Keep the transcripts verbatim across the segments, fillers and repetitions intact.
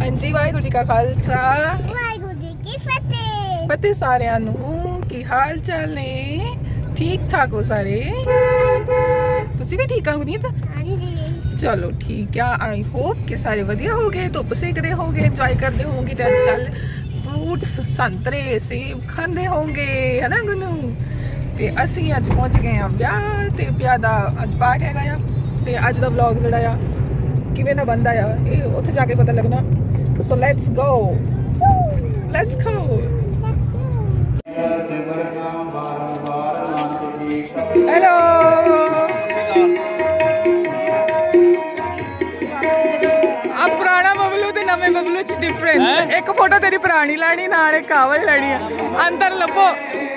हाँ जी, वाहिगुरू जी का खालसा वाहिगुरू जी की फतेह। फतेह सारिਆਂ ਨੂੰ। की हाल चाल ने? ठीक ठाक हो सारे? तुसी भी ठीक हो गुनीत? हाँ जी। चलो ठीक है। आई होप कि सारे वधिया हो गए, धुप सेक रहे होंगे, एंजॉय करते होंगे ते अजकल फ्रूट्स संतरे सेब खांदे होंगे, है ना गुनू? ते असी अज पहुंच गए हैं ब्याह ते ब्याह दा अज पाठ हैगा आ ते अज दा व्लॉग जिहड़ा आ किवें दा बनदा आ ये उत्थे जाके पता लगना। So let's go, let's go. Hello, अब पुराना बबलू ते नवे बबलू च डिफरेंस। एक फोटो तेरी पुरानी लैनी, नाल एक कावल लैनी है। अंदर लभो।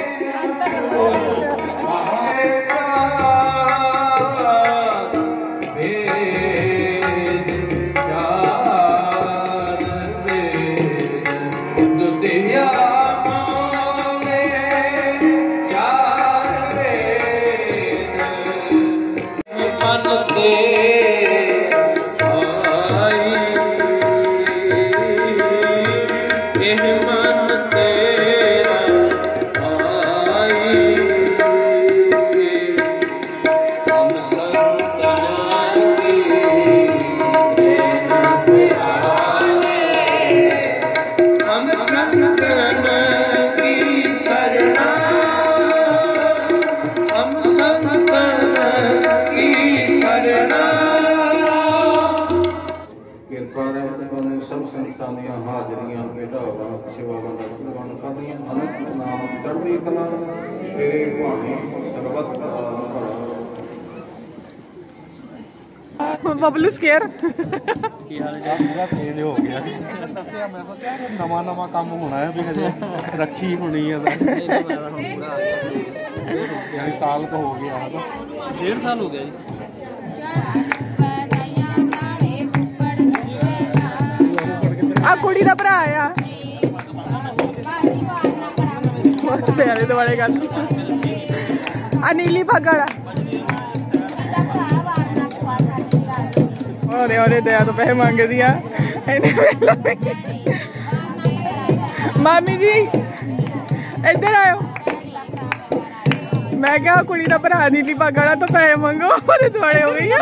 बबलू स्केयर हो गया नवा नवा काम होना है, रखी होनी है। साल तो हो गया, डेढ़ साल हो गया जी। आ कुड़ी दा भरा आ तेरे दुआले गल आ नीली पगड़ और और दया तो पैसे मांगे दिया। मामी जी इधर आयो। मैं क्या कुड़ी दा भरा नीली पगड़ तो पैसे मंगो, ओदे दुआले हो गई।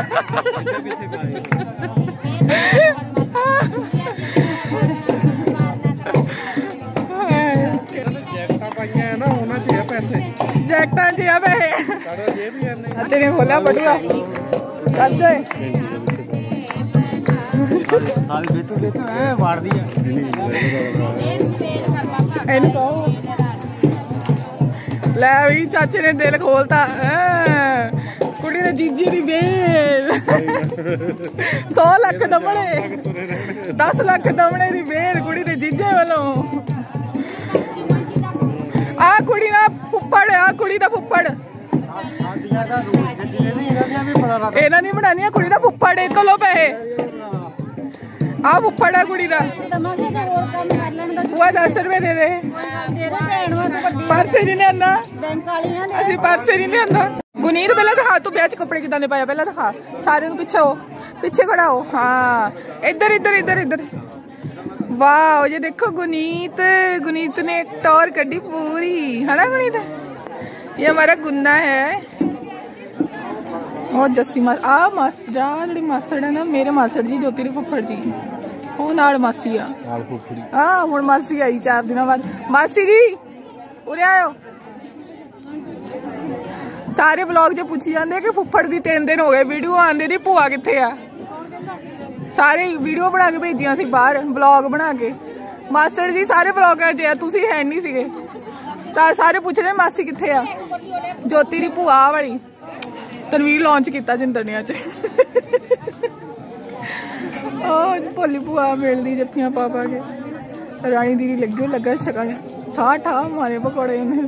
जैकटा च है पैसे। चाचे ने खोला बटुआ। चाचे लै भी चाचे ने दिल खोलता। कुड़ी ने जीजी दी बेल सौ लख दमने, दस लख दमने दी बेल कुड़ी दे जीजे वालों। आ कुड़ी ना फुप्पड़, आ कुड़ी दा फुप्पड़ इन्हां दी बनानी कुड़ी दा फुप्पड़। एक लो पैसे। आ फुप्पड़ है कुड़ी दा। बुआ दस रुपए दे दे। पर्स नहीं लिया, असी पर्स नहीं लिया। गुनीत पहले दिखा तू ब्याह च कपड़े किदां दे पाया, पहले दिखा सारे नूं। पिछे हो, पिछे खड़ा हो। हाँ इधर इधर इधर इधर। वाह ये देखो गुनीत, गुनीत ने टॉर कड्डी पूरी, है ना गुनीत? ये हमारा गुन्ना है और जस्सी मास। आ मासड़ा जी मासड़ है ना मेरे मासड़ जी, ज्योति फुफड़ जी वो नाल मासी आ। हाँ हुण मासी आई चार दिनों बाद। मासी जी उरे आयो। सारे व्लॉग च पुछी जाते कि फुफड़ दी तीन दिन हो गए वीडियो आंदे दी, भूआ कित्थे आ? सारे वीडियो बना के भेजियां सी बाहर, व्लॉग बना के। मास्टर जी सारे व्लॉगां च तुसी है नहीं सीगे, तां सारे पुछ रहे मासी कित्थे आ? ज्योति दी भूआ वाली तनवीर लॉन्च किया जिंदड़िया च। भोली भूआ मिलदी जफ्फियां पा पा के। रानी दीदी लगे लगा शकल ठा ठा मारे पकौड़े उन्हें।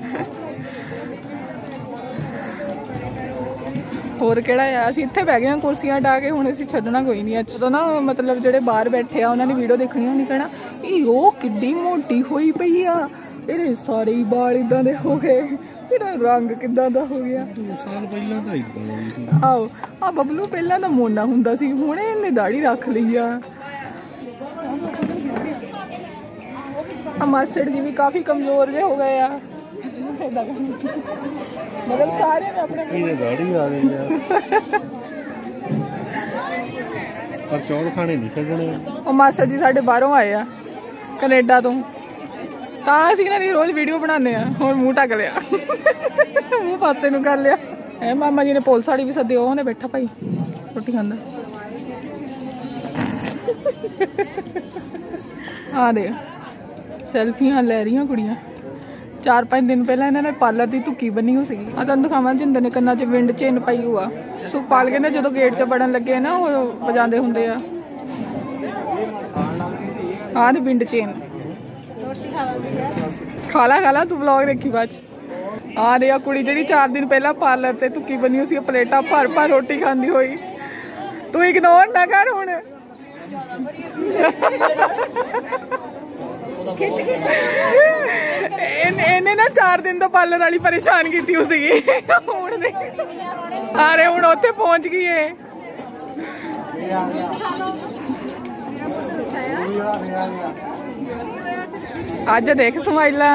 होर केड़ा आ, असीं इत्थे बह गए कुर्सियां ढा के। हुण असीं छड्डना कोई नहीं। जदों ना मतलब जेहड़े बाहर बैठे आ उन्हां दी वीडियो देखनी होनी, कहना ओ किड्डी मोटी होई पई आ, इहदे सारे ही बाल इदां दे हो गए, इहदा रंग किदां दा हो गया। दो साल पहला तां इदां दा सी। आओ आ बबलू पहला तां मोना हुंदा सी, हुण इहने दाढ़ी रख लई आ। मास्टर जी भी काफी कमजोर जे हो गए यार, मतलब सारे ने अपने दाढ़ी आ गई यार पर चौल खाने नहीं छड्डने। ਉਹ ਮਾਸਟਰ ਜੀ ਸਾਡੇ ਬਾਹਰੋਂ ਆਏ ਆ ਕੈਨੇਡਾ ਤੋਂ, ਤਾਂ ਅਸੀਂ ਇਹਨਾਂ ਦੀ ਰੋਜ਼ ਵੀਡੀਓ ਬਣਾਉਂਦੇ ਆ। ਹੁਣ ਮੂੰਹ ਢੱਕ ਲਿਆ, ਮੂੰਹ ਪਾਸੇ ਨੂੰ ਕਰ ਲਿਆ। ਐ ਮਾਮਾ ਜੀ ਨੇ ਪੁਲਿਸ ਵਾਲੀ ਵੀ ਸੱਦੇ, ਉਹਨੇ ਬੈਠਾ ਭਾਈ ਰੋਟੀ ਖਾਂਦਾ। ਆ ਦੇ ਸੈਲਫੀਆਂ ਲੈ ਰਹੀਆਂ ਕੁੜੀਆਂ। ਚਾਰ ਪੰਜ ਦਿਨ ਪਹਿਲਾਂ ਇਹਨਾਂ ਨੇ ਪਾਰਲਰ ਦੀ ਧੁੱਕੀ ਬੰਨੀ ਹੋ ਸੀਗੀ। ਆ ਤੁਹਾਨੂੰ ਦਿਖਾਵਾਂ, ਜਿੰਦਰ ਨੇ ਕੰਨਾਂ 'ਚ ਵਿੰਡ ਚੇਨ ਪਾਈ ਹੋਆ। ਸੁਖਪਾਲ ਕਹਿੰਦੇ ਜਦੋਂ ਗੇਟ 'ਚ ਵੜਨ ਲੱਗੇ ਨਾ ਉਹ ਵਜਾਉਂਦੇ ਹੁੰਦੇ ਆ ਆਹ ਦੀ ਵਿੰਡ ਚੇਨ। ਖਾ ਲਾ ਖਾ ਲਾ, ਤੂੰ ਵਲੌਗ ਦੇਖੀ ਬਾਅਦ 'ਚ। ਆ ਦੇ ਆ ਕੁੜੀ ਜਿਹੜੀ ਚਾਰ ਦਿਨ ਪਹਿਲਾਂ ਪਾਰਲਰ ਤੇ ਧੁੱਕੀ ਬੰਨੀ ਹੋ ਸੀ, ਪਲੇਟਾਂ ਭਰ ਭਰ ਰੋਟੀ ਖਾਂਦੀ ਹੋਈ। ਤੂੰ ਇਗਨੋਰ ਨਾ ਕਰ ਹੁਣ। ਇਹਨੇ ਨਾ ਚਾਰ ਦਿਨ ਤੋਂ ਪਾਰਲਰ ਵਾਲੀ ਪਰੇਸ਼ਾਨ ਕੀਤੀ ਹੋ ਸੀਗੀ। ਹੁਣ ਦੇ ਅਰੇ ਹੁਣ ਉੱਥੇ ਪਹੁੰਚ ਗਈ ਏ। ਅੱਜ ਦੇਖ ਸਮਾਈਲਾ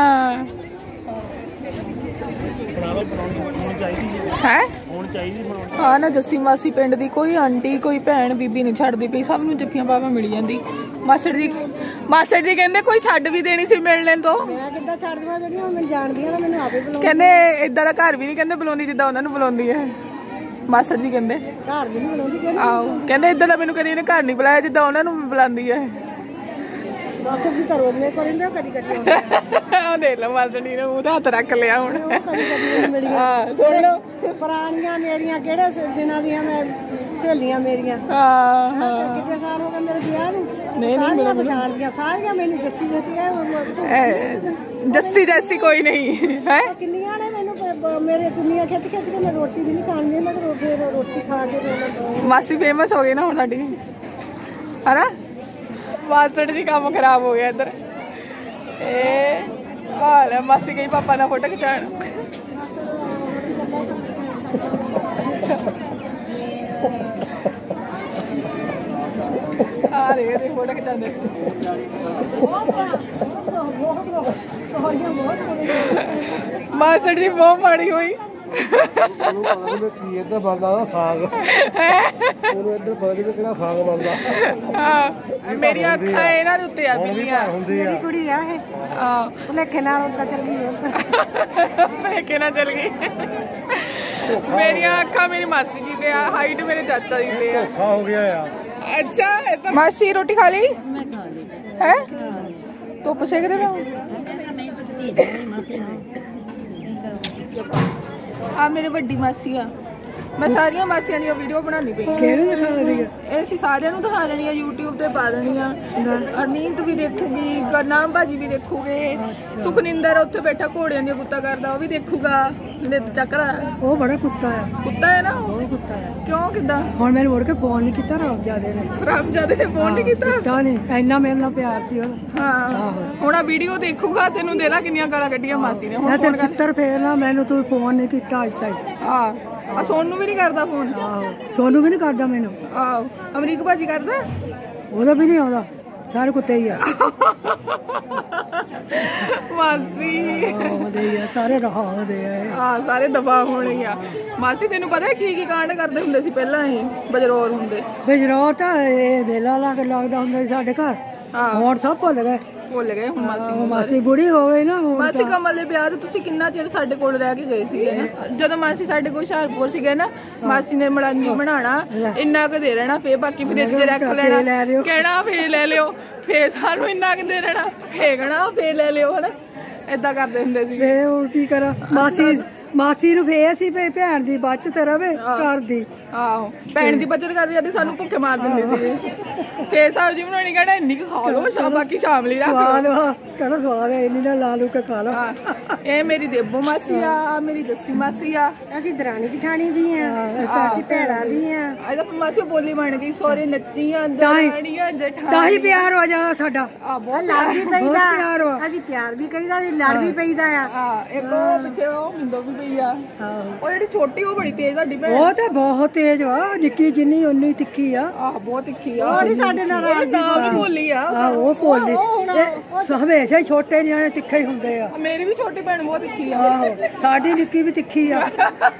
ਹੈ ਹਾਂ ਨਾ। ਜੱਸੀ ਮਾਸੀ ਪਿੰਡ ਦੀ ਕੋਈ ਆਂਟੀ ਕੋਈ ਭੈਣ ਬੀਬੀ ਨਹੀਂ ਛੱਡਦੀ ਪਈ, ਸਭ ਨੂੰ ਜੱਫੀਆਂ ਪਾਵਾ ਮਿਲ ਜਾਂਦੀ। ਮਾਸਟਰ ਜੀ ਮਾਸਟਰ ਜੀ ਕਹਿੰਦੇ ਕੋਈ ਛੱਡ ਵੀ ਦੇਣੀ ਸੀ ਮਿਲਣੇ ਤੋਂ। ਮੈਂ ਕਿੱਦਾਂ ਛੱਡ ਦਵਾਂ, ਜਿਹੜੀਆਂ ਮੈਨੂੰ ਜਾਣਦੀਆਂ ਨੇ ਮੈਨੂੰ ਆਪੇ ਬੁਲਾਉਂਦੀ। ਕਹਿੰਦੇ ਇਦਾਂ ਦਾ ਘਰ ਵੀ ਨਹੀਂ ਕਹਿੰਦੇ ਬੁਲਾਉਂਦੀ ਜਿੱਦਾਂ ਉਹਨਾਂ ਨੂੰ ਬੁਲਾਉਂਦੀ ਹੈ। ਮਾਸਟਰ ਜੀ ਕਹਿੰਦੇ ਘਰ ਵੀ ਨਹੀਂ ਬੁਲਾਉਂਦੀ। ਕਹਿੰਦੇ ਆਹੋ ਕਹਿੰਦੇ ਇਦਾਂ ਦਾ ਮੈਨੂੰ ਕਦੀ ਇਹਨੇ ਘਰ ਨਹੀਂ ਬੁਲਾਇਆ ਜਿੱਦਾਂ ਉਹਨਾਂ ਨੂੰ ਬੁਲਾਉਂਦੀ ਹੈ। ਮਾਸਟਰ ਜੀ ਤਾਂ ਰੋਜ਼ ਮੇਰੇ ਕੋਲ ਰਹਿੰਦੇ, ਕਦੀ ਕਦੀ ਆਉਂਦੇ। ਉਹ ਦੇਖ ਲਓ ਮਾਸਟਰ ਜੀ ਨੇ ਮੂੰਹ ਤੇ ਹੱਥ ਰੱਖ ਲਿਆ ਹੁਣ। ਕਦੀ ਕਦੀ ਮਿਲੀਆਂ। ਹਾਂ ਸੁਣ ਲਓ, ਪੁਰਾਣੀਆਂ ਮੇਰੀਆਂ ਕਿਹੜੇ ਦਿਨਾਂ ਦੀਆਂ ਮੈਂ ਸਹੇਲੀਆਂ ਮੇਰੀਆਂ। ਹਾਂ ਹਾਂ ਕਿੰਨੇ ਸਾਲ ਹੋ ਗਏ ਮੇਰੇ ਵਿਆਹ ਨੂੰ। ਨਹੀਂ ਨਹੀਂ ਸਾਰੀਆਂ ਪਛਾਣਦੀਆਂ, ਸਾਰੀਆਂ ਮੈਨੂੰ ਜੱਸੀ ਜੱਸੀ ਜੱਸੀ ਜੈਸੀ ਕੋਈ ਨਹੀਂ ਹੈ। ਕਿੰਨੀਆਂ ਨੇ ਮੈਨੂੰ ਬ- ਮੇਰੇ ਚੁੰਨੀਆਂ ਖਿੱਚ ਖਿੱਚ ਕੇ ਮੈਂ ਰੋਟੀ ਵੀ ਨਹੀਂ ਖਾਣੀ। ਮੈਂ ਤਾਂ ਫਿਰ ਰੋਟੀ ਖਾ ਕੇ ਫਿਰ ਮਾਸੀ ਫੇਮਸ ਹੋ ਗਈ ਨਾ ਹੁਣ ਸਾਡੀ, ਹਨਾ। ਮਾਸਟਰ ਜੀ ਕੰਮ ਖਰਾਬ ਹੋ ਗਿਆ ਇੱਧਰ। ਇਹ ਹਾਲ ਹੈ, ਮਾਸੀ ਗਈ ਪਾਪਾ ਨਾਲ ਫੋਟੋ ਖਿਚਾਉਣ। ਆ ਰਹੇ ਨੇ ਫੋਟੋ ਖਿਚਾਉਂਦੇ। ਮਾਸਟਰ ਜੀ ਬਹੁਤ ਮਾੜੀ ਹੋਈ। ਉਹਨੂੰ ਪਤਾ ਨਹੀਂ ਕੀ ਇੱਧਰ ਬਣਦਾ ਨਾ ਸਾਗ। ਉਹਨੂੰ ਇੱਧਰ ਪਤਾ ਨਹੀਂ ਕਿਹੜਾ ਸਾਗ ਬਣਦਾ। ਹਾਂ ਮੇਰੀਆਂ ਅੱਖਾਂ ਇਹਨਾਂ ਦੇ ਉੱਤੇ ਆ ਬਿੱਲੀਆਂ ਹੁੰਦੀ ਆ। ਕੁੜੀ ਆ ਇਹ। ਹਾਂ ਭੁਲੇਖੇ ਨਾਲ ਉੱਦਾਂ ਚੱਲੀ ਭਲੇਖੇ ਨਾਲ ਚੱਲ ਗਈ। ਮੇਰੀਆਂ ਅੱਖਾਂ ਮੇਰੀ ਮਾਸੀ ਜੀ ਤੇ ਆ, ਹਾਈਟ ਮੇਰੇ ਚਾਚਾ ਜੀ ਤੇ ਆ। ਧੋਖਾ ਹੋ ਗਿਆ ਯਾਰ। ਅੱਛਾ ਮਾਸੀ ਰੋਟੀ ਖਾ ਲਈ ਮੈਂ ਖਾ ਲਈ ਹੈ? ਧੁੱਪ ਸੇਕ ਰਹੇ ਹੋ? ਆ ਮੇਰੇ ਵੱਡੀ ਮਾਸੀ ਆ। ਮੈਂ ਸਾਰੀਆਂ ਮਾਸੀਆਂ ਦੀਆਂ ਵੀਡੀਓ ਬਣਾਉਣੀ ਪਈ। ਕਿਹੜੀ ਦਿਖਾ ਰਹੀ ਹੈ? ਇਹ ਅਸੀਂ ਸਾਰਿਆਂ ਨੂੰ ਦਿਖਾ ਦੇਣੀ ਆ, YouTube ਤੇ ਪਾ ਦੇਣੀ ਆ। ਅਰਨੀਤ ਵੀ ਦੇਖੂਗੀ, ਗੁਰਨਾਮ ਭਾਜੀ ਵੀ ਦੇਖੂਗੇ, ਸੁਖਨਿੰਦਰ ਉੱਥੇ ਬੈਠਾ ਘੋੜਿਆਂ ਦੀਆਂ ਗੁੱਤਾਂ ਕਰਦਾ ਉਹ ਵੀ ਦੇਖੂਗਾ। ਨਿਤ ਚੱਕਰਾ ਉਹ ਬੜਾ ਕੁੱਤਾ ਆ। ਕੁੱਤਾ ਹੈ ਨਾ ਉਹ? ਉਹ ਕੁੱਤਾ ਆ। ਕਿਉਂ ਕਿੱਦਾਂ? ਹੁਣ ਮੈਨੂੰ ਮੁੜ ਕੇ ਫੋਨ ਨਹੀਂ ਕੀਤਾ ਰਾਮਜਾਦੇ ਨੇ। ਰਾਮਜਾਦੇ ਨੇ ਫੋਨ ਨਹੀਂ ਕੀਤਾ? ਕੀਤਾ ਨਹੀਂ, ਇੰਨਾ ਮੇਰੇ ਨਾਲ ਪਿਆਰ ਸੀ ਉਹਦਾ। ਹਾਂ ਹੁਣ ਆ ਵੀਡੀਓ ਦੇਖੂਗਾ, ਤੈਨੂੰ ਦੇ ਲਾ ਕਿੰਨੀਆਂ ਗਾਲਾਂ ਕੱਢੀਆਂ ਮਾਸੀ ਨੇ। ਮੈਂ ਹੁਣ ਤੇ ਫੋਨ ਕਰ। ਚਿੱਤਰ ਫੇਰਨਾ, ਮੈਨੂੰ ਤੂੰ ਫੋਨ ਨਹੀਂ ਕੀਤਾ ਅੱਜ ਤੱਕ। ਹਾਂ ਆ ਸੋਨੂੰ ਵੀ ਨਹੀਂ ਕਰਦਾ ਫੋਨ। ਆਹੋ ਸੋਨੂੰ ਵੀ ਨਹੀਂ ਕਰਦਾ ਮੈਨੂੰ। ਆਹੋ ਅਮਰੀਕ ਭਾਜੀ ਕਰਦਾ? ਉਹਦਾ ਵੀ ਨਹੀਂ ਆਉਂਦਾ, ਸਾਰੇ ਕੁੱਤੇ ਹੀ ਆ। ਮਾਸੀ ਉਹਦੇ ਹੀ ਆ, ਸਾਰੇ ਰਹਾ ਉਹਦੇ ਆ ਇਹ। ਹਾਂ ਸਾਰੇ ਦਫਾ ਹੋਣੇ ਆ। ਮਾਸੀ ਤੈਨੂੰ ਪਤਾ ਕੀ ਕੀ ਕਾਂਡ ਕਰਦੇ ਹੁੰਦੇ ਸੀ ਪਹਿਲਾਂ ਹੀ ਬਜਰੌਰ ਹੁੰਦੇ? ਬਜਰੌਰ ਤਾਂ ਇਹ ਵੇਲਾ ਲਾ ਕੇ ਲੱਗਦਾ ਹੁੰਦਾ ਸੀ ਸਾਡੇ ਘਰ। ਹਾਂ ਹੁਣ ਸਭ ਭੁੱਲ ਗਏ। ਭੁੱਲ ਗਏ ਹੁਣ ਮਾਸੀ ਉਹ ਨੂੰ। ਮਾਸੀ ਬੁੜੀ ਹੋ ਗਈ ਨਾ ਹੁਣ ਮਾਸੀ ਤਾਂ। ਕਮਲ ਦੇ ਵਿਆਹ ਤੇ ਤੁਸੀਂ ਕਿੰਨਾ ਚਿਰ ਸਾਡੇ ਕੋਲ ਰਹਿ ਕੇ ਗਏ ਸੀਗੇ ਨਾ। ਜਦੋਂ ਮਾਸੀ ਸਾਡੇ ਕੋਲ ਹੁਸ਼ਿਆਰਪੁਰ ਸੀਗੇ ਨਾ, ਮਾਸੀ ਨੇ ਮਲਾਂਜੀ ਬਣਾਉਣਾ, ਇੰਨਾ ਕੁ ਦੇ ਰਹਿਣਾ, ਫੇਰ ਬਾਕੀ ਫ੍ਰਿਜ 'ਚ ਰੱਖ ਲੈਣਾ, ਕਹਿਣਾ ਫੇਰ ਲੈ ਲਿਓ, ਫੇਰ ਸਾਨੂੰ ਇੰਨਾ ਕੁ ਦੇ ਰਹਿਣਾ, ਫੇਕਣਾ ਫੇਰ ਲੈ ਲਿਓ, ਹਨਾ ਏਦਾਂ ਕਰਦੇ ਹੁੰਦੇ ਸੀ। ਫੇਰ ਹੁਣ ਕੀ ਕਰਾਂ, ਮਾਸੀ ਮਾਸੀ ਨੂੰ ਫੇਰ ਸੀ ਭਈ ਭੈਣ ਦੀ ਬਚਤ ਰਵੇ ਘਰ ਦੀ। ਆਹੋ ਭੈਣ ਦੀ ਬੱਚਤ ਕਰਦੇ ਜਾਂਦੇ, ਸਾਨੂੰ ਭੁੱਖੇ ਮਾਰ ਦਿੰਦੇ ਸੀ। ਫੇਰ ਸਬਜ਼ੀ ਬਣਾਉਣੀ ਕਹਿਣਾ ਇੰਨੀ ਕੁ ਖਾ ਲਓ, ਸ਼ਾਮ ਬਾਕੀ ਸ਼ਾਮ ਲਈ ਰੱਖ ਸਵਾਦ ਲਓ। ਵਾ ਕਹਿੰਦਾ ਸਵਾਦ ਹੈ, ਇੰਨੀ ਨਾ ਲਾ ਲੂ ਕੇ ਖਾ ਲਓ। ਇਹ ਮੇਰੀ ਦੇਬੋ ਮਾਸੀ ਆ, ਮੇਰੀ ਜੱਸੀ ਮਾਸੀ ਆ। ਅਸੀਂ ਦਰਾਣੀ ਜਠਾਣੀ ਵੀ ਆ, ਅਸੀਂ ਭੈਣਾਂ ਵੀ ਆ। ਇਹਦਾ ਮਾਸੀ ਬੋਲੀ ਬਣ ਗਈ, ਸੋਰੇ ਨੱਚੀਆਂ ਦਰਾਣੀਆਂ ਜਠਾਣੀਆਂ। ਤਾਂ ਹੀ ਪਿਆਰ ਹੋ ਜਾ ਸਾਡਾ। ਆ ਬਹੁਤ ਲੜ ਵੀ ਪਿਆਰ। ਪਈਦਾ, ਅਸੀਂ ਪਿਆਰ ਵੀ ਕਰੀਦਾ, ਲੜ ਵੀ ਪਈਦਾ ਆ। ਹਾਂ ਇੱਕ ਉਹ ਪਿੱਛੇ ਉਹ ਮਿੰਦੋ ਵੀ ਪਈ ਆ। ਉਹ ਜਿਹੜੀ ਛੋਟੀ ਉਹ ਬੜੀ ਤੇਜ਼ ਤੁਹਾਡੀ ਭੈਣ। ਉਹ ਤਾਂ ਬਹੁਤ ਤੇਜ਼ ਵਾ ਨਿੱਕੀ ਜਿੰਨੀ ਉਨੀ ਤਿੱਖੀ ਆ ਆਹ ਬਹੁਤ ਤਿੱਖੀ ਆ ਉਹ ਨੀ ਸਾਡੇ ਨਾਲ ਇਹ ਤਾਂ ਵੀ ਭੋਲੀ ਆ ਆ ਉਹ ਭੋਲੀ ਇਹ ਹਮੇਸ਼ਾ ਹੀ ਛੋਟੇ ਨਿਆਣੇ ਤਿੱਖੇ ਹੀ ਹੁੰਦੇ ਆ ਮੇਰੀ ਵੀ ਛੋਟੀ ਭੈਣ ਬਹੁਤ ਤਿੱਖੀ ਆ ਆਹੋ ਸਾਡੀ ਨਿੱਕੀ ਵੀ ਤਿੱਖੀ ਆ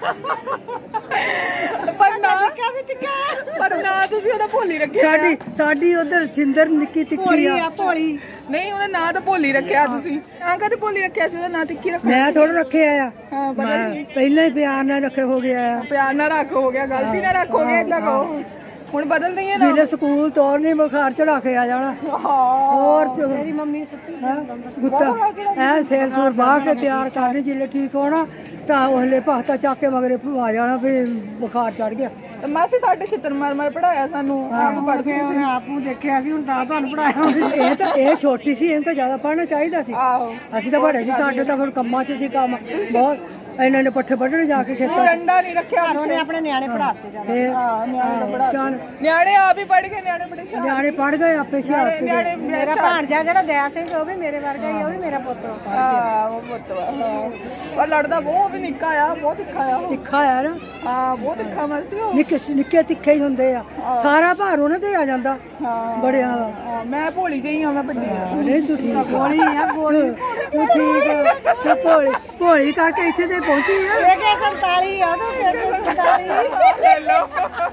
ਪਰ ਨਾ ਪਰ ਨਾ ਤੁਸੀਂ ਉਹਦਾ ਭੋਲੀ ਰੱਖਿਆ ਸਾਡੀ ਸਾਡੀ ਉਧਰ ਸਿੰਦਰ ਨਿੱਕੀ ਤਿੱਖੀ ਆ ਭੋਲੀ ਨਹੀਂ ਉਹਦਾ ਨਾਂ ਤਾਂ ਭੋਲੀ ਰੱਖਿਆ ਤੁਸੀਂ ਆ ਕਦੇ ਭੋਲੀ ਰੱਖਿਆ ਸੀ ਉਹਦਾ ਨਾਂ ਤਿੱਖੀ ਰੱਖਿਆ ਮੈਂ ਥੋੜਾ ਰੱਖਿਆ ਆ ਹਾਂ ਪਤਾ ਨਹੀਂ ਪਹਿਲਾਂ ਹੀ ਪਿਆਰ ਨਾਲ ਰੱਖੇ ਹੋ ਗਿਆ ਆ ਪਿਆਰ ਨਾਲ ਰੱਖ ਹੋ ਗਿਆ ਗਲਤੀ ਨਾਲ ਰੱਖ ਹੋ ਗਿਆ ਏਦਾਂ ਕਹੋ ਹੁਣ ਬਦਲ ਦਈਏ ਨਾ ਜਿਹੜੇ ਸਕੂਲ ਤੋਰਨੇ ਬੁਖਾਰ ਚੜਾ ਕੇ ਆ ਜਾਣਾ ਹੋਰ ਮੇਰੀ ਮੰਮੀ ਸੱਚੀ ਗੁੱਤਾ ਐ ਸੇਲ ਸੂਰ ਬਾਹ ਕੇ ਤਿਆਰ ਕਰਨੇ ਜਿੱਲੇ ਠੀਕ ਹੋਣਾ ਤਾਂ ਉਹਲੇ ਪਾਸਤਾ ਚੱਕ ਕੇ ਮਗਰੇ ਆ ਜਾਣਾ ਵੀ ਬੁਖਾਰ ਚੜ ਗਿਆ ਮਾਸੀ ਸਾਡੇ ਛਿੱਤਰ ਮਾਰ ਮਾਰ ਪੜਾਇਆ ਸਾਨੂੰ ਆਪ ਪੜ ਕੇ ਉਹਨੇ ਆਪ ਨੂੰ ਦੇਖਿਆ ਸੀ ਹੁਣ ਤਾਂ ਤੁਹਾਨੂੰ ਪੜਾਇਆ ਇਹ ਤਾਂ ਇਹ ਛੋਟੀ ਸੀ ਇਹਨੂੰ ਤਾਂ ਜ਼ਿਆਦਾ ਪੜ੍ਹਨਾ ਚਾਹੀਦਾ ਸੀ ਆਹੋ ਅਸੀਂ ਤਾਂ ਬੜੇ ਸੀ ਸਾਡੇ ਤਾਂ ਫਿਰ ਕੰਮਾਂ 'ਚ ਸੀ ਕੰਮ ਬਹੁਤ ਇਹਨਾਂ ਨੇ ਪੱਠੇ ਵੱਢਣ ਜਾ ਕੇ ਖੇਤਾਂ ਡੰਡਾ ਨਹੀਂ ਰੱਖਿਆ ਉਹਨੇ ਆਪਣੇ ਨਿਆਣੇ ਪੜਾਤੇ ਜਾ ਹਾਂ ਨਿਆਣੇ ਪੜਾ ਨਿਆਣੇ ਆਪ ਹੀ ਪੜ ਗਏ ਨਿਆਣੇ ਬੜੇ ਸ਼ਾਨ ਨਿਆਣੇ ਪੜ ਗਏ ਆਪੇ ਸਿਆਰ ਨਿਆਣੇ ਮੇਰਾ ਭਾਣਜਾ ਜਿਹੜਾ ਦਇਆ ਸਿੰਘ ਉਹ ਵੀ ਮੇਰੇ ਵਰਗਾ ਹੀ ਉਹ ਵੀ ਮੇਰਾ ਪੁੱਤ ਹਾਂ ਉਹ ਪੁੱਤ ਵਾ ਪਰ ਲੜਦਾ ਬਹੁਤ ਵੀ ਨਿੱਕਾ ਆ ਬਹੁਤ ਤਿੱਖਾ ਆ ਤਿੱਖਾ ਆ ਨਾ ਹਾਂ ਬਹੁਤ ਤਿੱਖਾ ਮਾਸੀ ਉਹ ਨਿੱਕੇ ਨਿੱਕੇ ਤਿੱਖੇ ਹੀ ਹੁੰਦੇ ਆ ਸਾਰਾ ਭਾਰ ਉਹਨਾਂ ਤੇ ਆ ਜਾਂਦਾ ਹਾਂ ਬੜਿਆਂ ਦਾ ਮੈਂ ਭੋਲੀ ਜਿਹੀ ਆ ਮੈਂ ਵੱਡੀ ਨਹੀਂ ਤੂੰ ਠੀਕ ਗੋਲੀ ਆ ਗੋਲੀ ਤੂੰ ਠੀਕ ਆ ਤੂੰ ਭੋਲੀ ਭੋਲੀ ਕਰਕੇ ਇੱਥੇ ਤੇ ਪਹੁੰਚੀ ਆ ਇਹ ਕਿ ਸੰਤਾਲੀ ਆ ਤੂੰ ਕਿ ਸੰਤਾਲੀ ਲੈ ਲੋ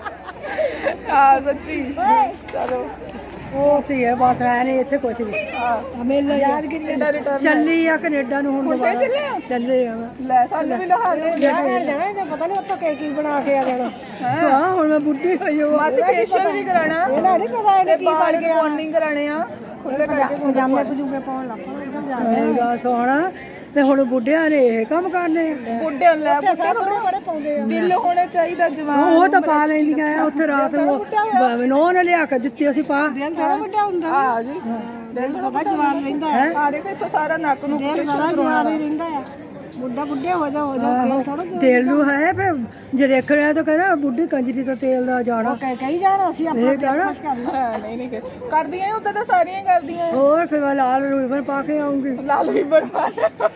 ਆ ਸੱਚੀ ਚਲੋ ਉਹ ਤੇ ਹੈ ਬਸ ਐ ਨਹੀਂ ਇੱਥੇ ਕੁਛ ਵੀ ਹਾਂ ਮੇਲਾ ਯਾਦਗਿਰੀ ਚੱਲੀ ਆ ਕੈਨੇਡਾ ਨੂੰ ਹੁਣ ਤੇ ਚੱਲੇ ਆ ਚੱਲੇ ਆ ਲੈ ਸਾਨੂੰ ਵੀ ਲਹਾ ਦੇ ਜਾਣਾ ਇਹਦਾ ਪਤਾ ਨਹੀਂ ਉੱਥੋਂ ਕੀ ਬਣਾ ਕੇ ਆ ਜਾਣਾ ਹਾਂ ਹੁਣ ਮੈਂ ਬੁੱਢੀ ਹੋਈ ਹਾਂ ਮਾਸੀ ਫੇਸ਼ੀਅਲ ਵੀ ਕਰਾਣਾ ਇਹਦਾ ਨਹੀਂ ਪਤਾ ਇਹਨੇ ਕੀ ਬਣ ਗਿਆ ਮੋਰਨਿੰਗ ਕਰਾਣੇ ਆ ਉਹਦੇ ਕਰਕੇ ਪਜਾਮੇ ਪਜੂਮੇ ਪਾਉਣ ਲੱਗ ਪਾ ਸੋਹਣਾ ਤੇ ਹੁਣ ਬੁੱਢਿਆਂ ਨੇ ਇਹ ਕੰਮ ਕਰਨੇ ਬੁੱਢੇ ਲੈ ਬੁੱਢੇ ਬੜੇ ਪਾਉਂਦੇ ਆ ਦਿਲ ਹੋਣਾ ਚਾਹੀਦਾ ਜਵਾਨ ਉਹ ਤਾਂ ਪਾ ਲੈਂਦੀਆਂ ਆ ਉੱਥੇ ਰਾਤ ਨੂੰ ਨੌ ਨੇ ਲਿਆ ਕੇ ਦਿੱਤੀ ਅਸੀਂ ਪਾ ਦਿਲ ਥੋੜਾ ਵੱਡਾ ਹੁੰਦਾ ਆ ਜੀ ਦਿਲ ਸਦਾ ਜਵਾਨ ਰਹਿੰਦਾ ਹੈ ਆ ਦੇਖੋ ਇੱਥੋਂ ਸਾਰਾ ਨੱਕ ਨੂੰ ਦਿਲ ਸਦਾ ਜਵਾਨ ਹੀ ਰਹਿੰਦਾ ਆ ਬੁੱਢਾ ਬੁੱਢੇ ਹੋ ਜਾ ਹੋ ਜਾ ਤੇਲ ਨੂੰ ਹੈ ਫੇ ਜੇ ਦੇਖਣਾ ਤਾਂ ਕਹਿੰਦਾ ਬੁੱਢੀ ਕੰਜਰੀ ਤਾਂ ਤੇਲ ਦਾ ਜਾਣਾ ਕਹੀ ਜਾਣਾ ਅਸੀਂ ਆਪਣਾ ਖੁਸ਼ ਕਰਨਾ ਨਹੀਂ ਨਹੀਂ ਕਰਦੀਆਂ ਉਦਾਂ ਤਾਂ ਸਾਰੀਆਂ ਕਰਦੀਆਂ ਹੋਰ ਫਿਰ ਮੈਂ ਲਾਲ ਰਿਬਨ ਪਾ ਕੇ ਆਉਂਗੀ ਲਾਲ ਰਿਬਨ ਪਾ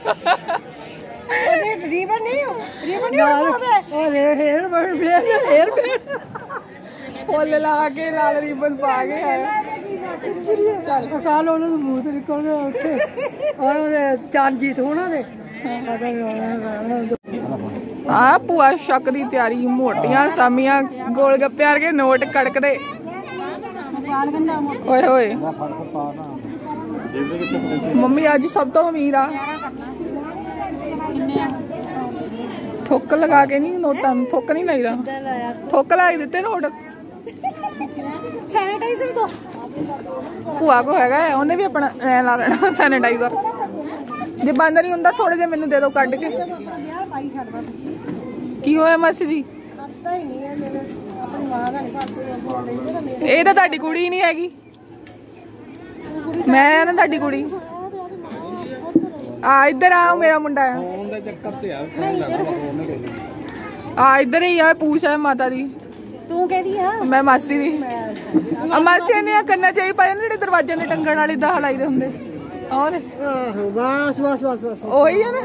ਇਹ ਰਿਬਨ ਨਹੀਂ ਰਿਬਨ ਨਹੀਂ ਉਹ ਹੇਅਰ ਬਣ ਫੇਰ ਹੇਅਰ ਫੇਰ ਫੁੱਲ ਲਾ ਕੇ ਲਾਲ ਰਿਬਨ ਪਾ ਕੇ ਆਇਆ ਚੱਲ ਕਾਲ ਉਹਨਾਂ ਨੂੰ ਮੂੰਹ ਤੇ ਨਿਕਲ ਗਿਆ ਉੱਥੇ ਔਰ ਉਹਦੇ ਚਾਂਜੀਤ ਉਹਨਾਂ ਦੇ ਆ ਭੂਆ ਸ਼ੱਕ ਦੀ ਤਿਆਰੀ ਮੋਟੀਆਂ ਸਾਮੀਆਂ ਗੋਲ ਗੱਪੇ ਵਰਗੇ ਨੋਟ ਕੜਕਦੇ ਓਏ ਹੋਏ ਮੰਮੀ ਅੱਜ ਸਭ ਤੋਂ ਅਮੀਰ ਆ ਠੋਕ ਲਗਾ ਕੇ ਨਹੀਂ ਨੋਟਾਂ ਨੂੰ ਠੋਕ ਨਹੀਂ ਲਾਈਦਾ ਠੋਕ ਲਾ ਕੇ ਦਿੱਤੇ ਨੋਟ ਸੈਨੀਟਾਈਜ਼ਰ ਦੋ ਭੂਆ ਕੋ ਹੈਗਾ ਉਹਨੇ ਵੀ ਆਪਣਾ ਐ ਲਾ ਲੈਣਾ ਸੈਨੀਟਾਈਜ਼ਰ ਜੇ ਬੰਦ ਨਹੀਂ ਹੁੰਦਾ ਥੋੜੇ ਜਿਹਾ ਮੈਨੂੰ ਦੇ ਦਿਓ ਕੱਢ ਕੇ ਕੀ ਹੋਇਆ ਮਾਸੀ ਜੀ ਇਹ ਤਾਂ ਤੁਹਾਡੀ ਕੁੜੀ ਨਹੀਂ ਹੈਗੀ ਮੈਂ ਨਾ ਤੁਹਾਡੀ ਕੁੜੀ ਆ ਇੱਧਰ ਆ ਮੇਰਾ ਮੁੰਡਾ ਆ ਆ ਇੱਧਰ ਹੀ ਆ ਪੂਛ ਹੈ ਮਾਤਾ ਦੀ ਤੂੰ ਕਹਦੀ ਆ ਮੈਂ ਮਾਸੀ ਦੀ ਆ ਮਾਸੀ ਨੇ ਕੰਨਾਂ ਚਾਹੀ ਪਾਏ ਨੇ ਜਿਹੜੇ ਦਰਵਾਜ਼ਿਆਂ ਦੇ ਟੰਗਣ ਵਾਲੇ ਦਾ ਹਲਾਈਦੇ ਹੁੰਦੇ और बस बस बस बस वही है ना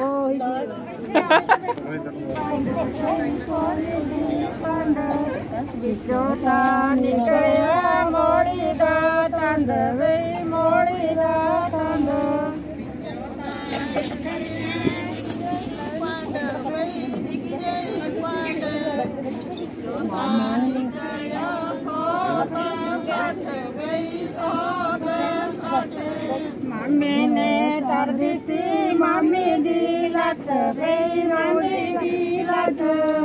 मामी ने कर दी थी मामी दी लत गई मामी दी लत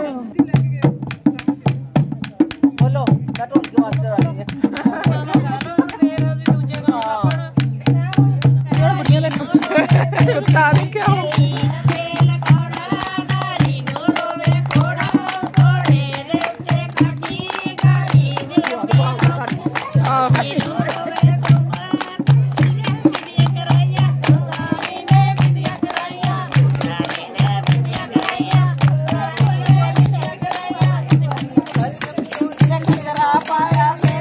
बोलो कटोल के मास्टर आ गए कुत्ता भी क्या हो पाया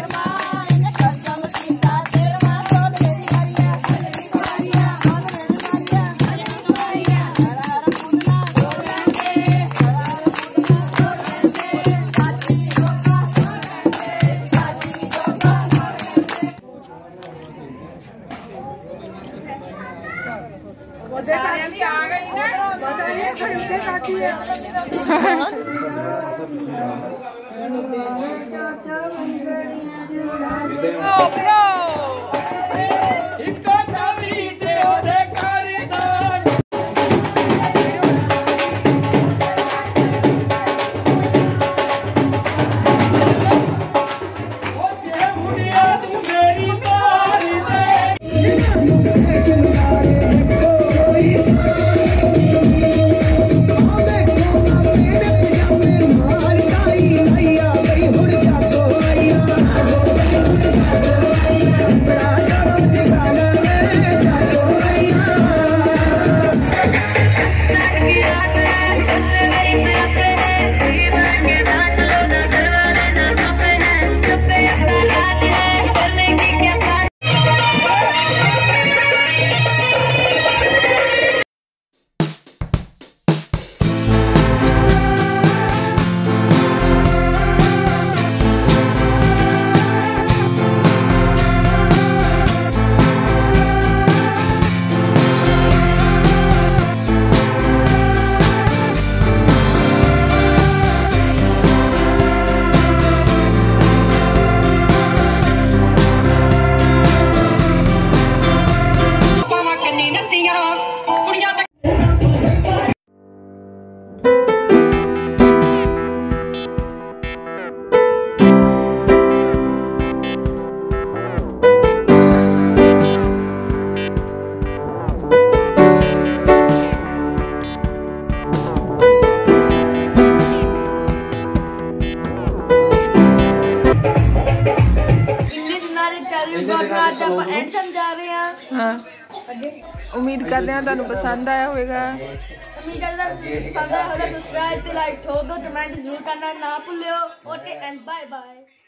उम्मीद करते हैं तुहानू पसंद आया होगा। उम्मीद है पसंद आया होगा। सब्सक्राइब ते लाइक ठोक दो, कमेंट जरूर करना ना भूलियो। Okay and bye bye.